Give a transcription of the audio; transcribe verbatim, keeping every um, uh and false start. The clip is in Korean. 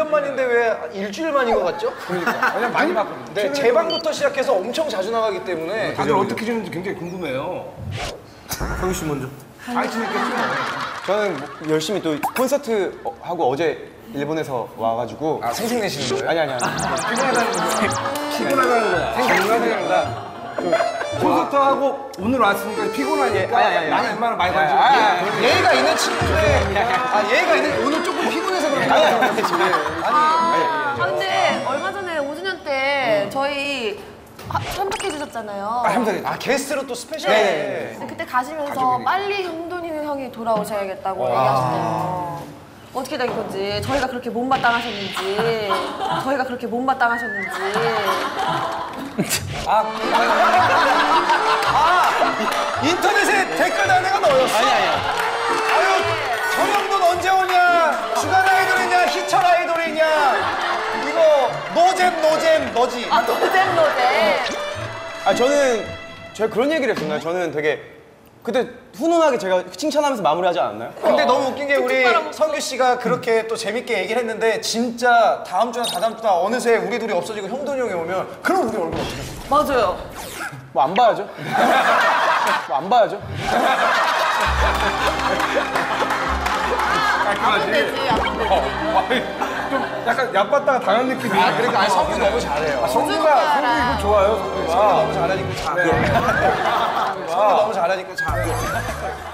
년 만인데 왜 일주일 만인 것 같죠? 그러니까. 그냥 많이 봤거든요. 네, 재방부터 시작해서 엄청 자주 나가기 때문에 다들 어떻게 지는지 굉장히 궁금해요. 성규 씨 먼저. 잘 지냈겠죠? 저는 뭐 열심히 또 콘서트 어, 하고 어제 일본에서 와가지고. 아, 생생내시는 거예요? 아니 아니 아니. 피곤하다는 거야. 피곤하다는 거야. 생각하니까. 콘서트 하고 오늘 왔으니까 피곤하니까 아니, 아니, 아니. 나는 웬만하면 많이 아니, 건지고. 아니, 아니. 예의가 있는 친구인데 아 예의가 있는 오늘 조금 피곤해서 그런 거 같아요. 아, 근데 얼마 전에 오 주년 때 저희 하- 참석해 주셨잖아요. 아, 함성이. 아 게스트로 또 스페셜. 네. 근데 그때 가시면서 빨리 형돈이 형이 돌아오셔야겠다고 얘기하셨대요. 어떻게 된 건지, 저희가 그렇게 못마땅하셨는지, 저희가 그렇게 못마땅하셨는지. 아 인터넷에 댓글 다는 애가 너였어? 아니 아니야. 아유 정영돈 언제 오냐? 주간 아이돌이냐? 희철 아이돌이냐? 이거 노잼 노잼 너지. 아, 노잼 노잼. 아 저는 제가 그런 얘기를 했었나요? 저는 되게 그때 훈훈하게 제가 칭찬하면서 마무리하지 않았나요? 근데 너무 웃긴 게 우리 빨아먹고. 성규 씨가 그렇게 또 재밌게 얘기를 했는데 진짜 다음 주나 다다음 주나 어느새 우리 둘이 없어지고 형돈이 형이 오면 그럼 우리 얼굴 어떻게 돼? 맞아요. 뭐 안 봐야죠. 뭐 안 봐야죠. 아픈 되지, 아픈 되지. 어, 좀 약간 얕봤다가 당한 느낌이. 아 그러니까 아니, 성규 너무 잘해요. 성규가, 성규 이거 좋아요, 성규가. 성규 너무 잘하니까 잘해. 성규 너무 잘하니까 잘해.